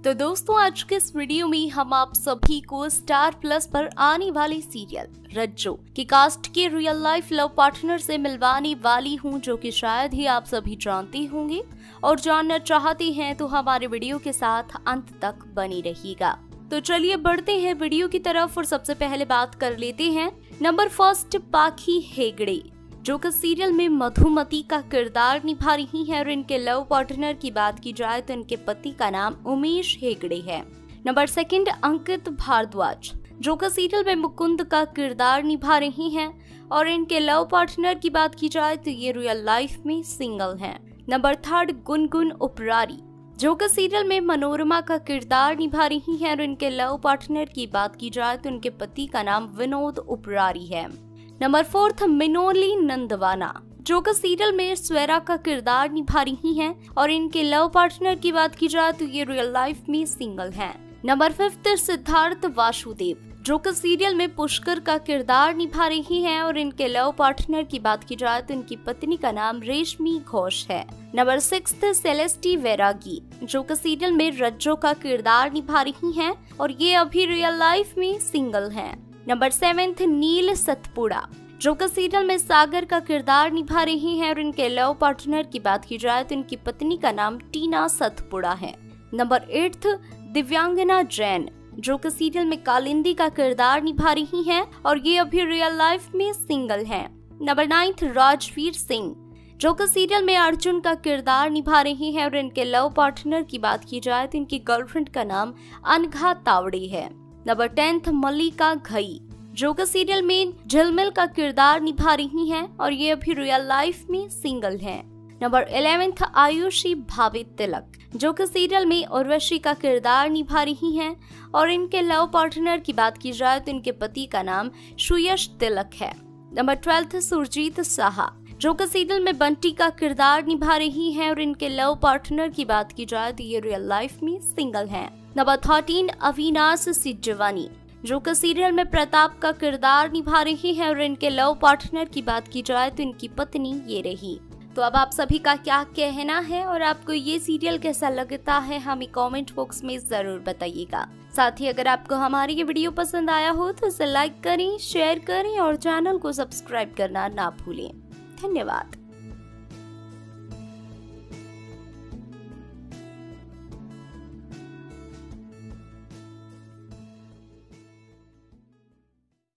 तो दोस्तों आज के इस वीडियो में हम आप सभी को स्टार प्लस पर आने वाले सीरियल रज्जो की कास्ट के रियल लाइफ लव पार्टनर से मिलवाने वाली हूं, जो कि शायद ही आप सभी जानते होंगे और जानना चाहते हैं तो हमारे वीडियो के साथ अंत तक बनी रहिएगा। तो चलिए बढ़ते हैं वीडियो की तरफ और सबसे पहले बात कर लेते हैं नंबर फर्स्ट पाखी हेगड़े, जो कि सीरियल में मधुमती का किरदार निभा रही है और इनके लव पार्टनर की बात की जाए तो इनके पति का नाम उमेश हेगड़े है। नंबर सेकंड अंकित भारद्वाज, जो कि सीरियल में मुकुंद का किरदार निभा रही हैं और इनके लव पार्टनर की बात की जाए तो ये रियल लाइफ में सिंगल हैं। नंबर थर्ड गुनगुन उपरारी, जो कि सीरियल में मनोरमा का किरदार निभा रही हैं और इनके लव पार्टनर की बात की जाए तो इनके पति का नाम विनोद उपरारी है। नंबर फोर्थ मिनोली नंदवाना, जो कि सीरियल में स्वेरा का किरदार निभा रही हैं और इनके लव पार्टनर की बात की जाए तो ये रियल लाइफ में सिंगल हैं। नंबर फिफ्थ सिद्धार्थ वासुदेव, जो कि सीरियल में पुष्कर का किरदार निभा रही हैं और इनके लव पार्टनर की बात की जाए तो इनकी पत्नी का नाम रेशमी घोष है। नंबर सिक्स्थ सेलेस्टी वैरागी, जो कि सीरियल में रज्जो का किरदार निभा रही हैं और ये अभी रियल लाइफ में सिंगल हैं। नंबर सेवेंथ नील सतपुड़ा, जो कि सीरियल में सागर का किरदार निभा रही हैं और इनके लव पार्टनर की बात की जाए तो इनकी पत्नी का नाम टीना सतपुड़ा है। नंबर एट्थ दिव्यांगना जैन, जो कि सीरियल में कालिंदी का किरदार निभा रही हैं और ये अभी रियल लाइफ में सिंगल हैं। नंबर नाइन्थ राजवीर सिंह, जो कि सीरियल में अर्जुन का किरदार निभा रही हैं और इनके लव पार्टनर की बात की जाए तो इनकी गर्लफ्रेंड का नाम अनघा तावड़े है। नंबर 10 मल्लिका घई, जो कि सीरियल में झिलमिल का किरदार निभा रही हैं और ये अभी रियल लाइफ में सिंगल हैं। नंबर 11 आयुषी भावित तिलक, जो कि सीरियल में उर्वशी का किरदार निभा रही हैं और इनके लव पार्टनर की बात की जाए तो इनके पति का नाम सुयश तिलक है। नंबर 12 सुरजीत साहा, जो कि सीरियल में बंटी का किरदार निभा रही हैं और इनके लव पार्टनर की बात की जाए तो ये रियल लाइफ में सिंगल हैं। नंबर 13 अविनाश सिजवानी, जो कि सीरियल में प्रताप का किरदार निभा रही है और इनके लव पार्टनर की बात की जाए तो इनकी पत्नी ये रही। तो अब आप सभी का क्या कहना है और आपको ये सीरियल कैसा लगता है हमें कमेंट बॉक्स में जरूर बताइएगा। साथ ही अगर आपको हमारी ये वीडियो पसंद आया हो तो इसे लाइक करें, शेयर करें और चैनल को सब्सक्राइब करना ना भूलें। धन्यवाद।